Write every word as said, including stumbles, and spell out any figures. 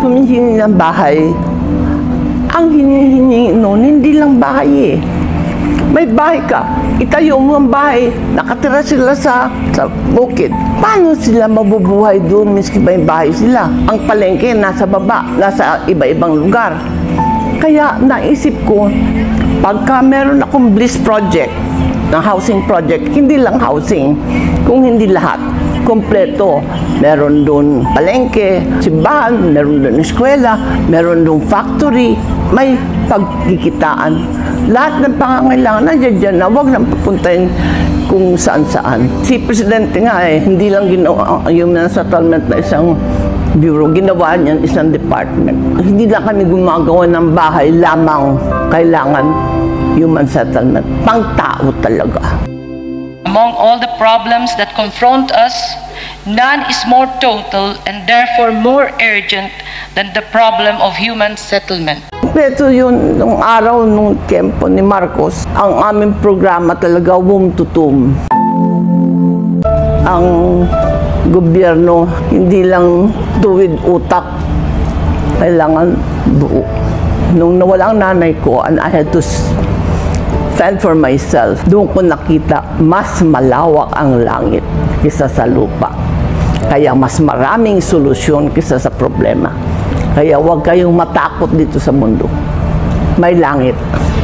humihingi ng bahay, ang hinihingi noon, hindi lang bahay eh. May bahay ka, itayo mo ang bahay, nakatira sila sa, sa bukid. Paano sila mabubuhay doon, miski may bahay sila? Ang palengke nasa baba, nasa iba-ibang lugar. Kaya naisip ko, pagka meron akong bliss project, ng housing project, hindi lang housing, kung hindi lahat, kompleto. Meron doon palengke, simbahan, meron doon eskwela, meron doon factory, may pagkikitaan. Lahat ng pangangailangan nandiyan dyan na huwag nang papuntahin kung saan-saan. Si Presidente nga eh, hindi lang ginawa yung settlement na isang bureau, ginawa niyan isang department. Hindi lang kami gumagawa ng bahay lamang, kailangan human settlement. Pang-tao talaga. Among all the problems that confront us, none is more total and therefore more urgent than the problem of human settlement. Pero yun, nung araw, nung tempo ni Marcos, ang aming programa talaga womb to tomb. Ang gobyerno, hindi lang tuwid utak, kailangan buo. Nung nawala ang nanay ko, and I had to fend for myself, doon ko nakita mas malawak ang langit kaysa sa lupa. Kaya mas maraming solusyon kaysa sa problema. Kaya huwag kayong matakot dito sa mundo. May langit.